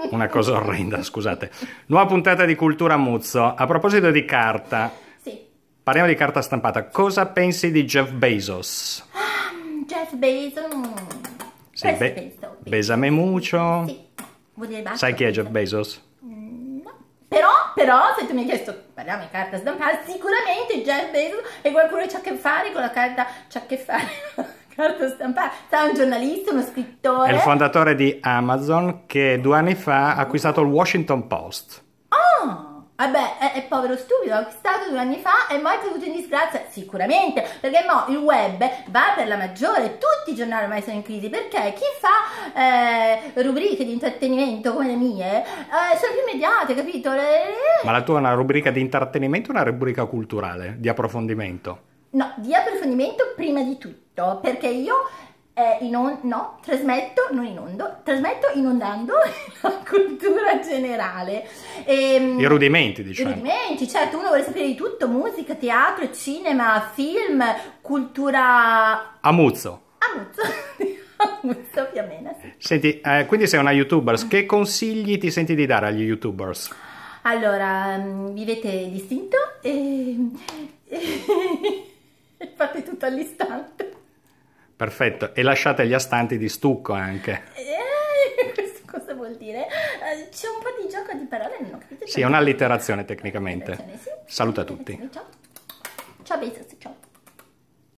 Una cosa orrenda, scusate. Nuova puntata di Cultura Muzzo. A proposito di carta, Sì. parliamo di carta stampata. Cosa pensi di Jeff Bezos? Jeff Bezos. Sì, besame mucho. Sì. Vuol dire basta. Sai chi è Jeff Bezos? No. Però, se tu mi hai chiesto, parliamo di carta stampata, sicuramente Jeff Bezos è qualcuno che ha a che fare con la carta, c'ha a che fare con la carta stampata. Sai, un giornalista, uno scrittore. È il fondatore di Amazon che 2 anni fa ha acquistato il Washington Post. Vabbè, è povero stupido, l'ha acquistato 2 anni fa e poi è caduto in disgrazia, sicuramente, perché mo il web va per la maggiore, tutti i giornali ormai sono in crisi, perché chi fa rubriche di intrattenimento come le mie sono più immediate, capito? Ma la tua è una rubrica di intrattenimento o una rubrica culturale, di approfondimento? No, di approfondimento prima di tutto, perché io trasmetto inondando la cultura generale. I rudimenti, diciamo. I rudimenti, certo, uno vuole sapere di tutto, musica, teatro, cinema, film, cultura... Amuzzo. Amuzzo più o meno, sì. Senti, quindi sei una YouTuber, che consigli ti senti di dare agli YouTubers? Allora, vivete distinto e fate tutto all'istante. Perfetto, e lasciate gli astanti di stucco anche. Questo cosa vuol dire? C'è un po' di gioco di parole, non ho capito. Sì, è un'allitterazione tecnicamente. Sì. Saluta a tutti. Ciao. Ciao, Bezos.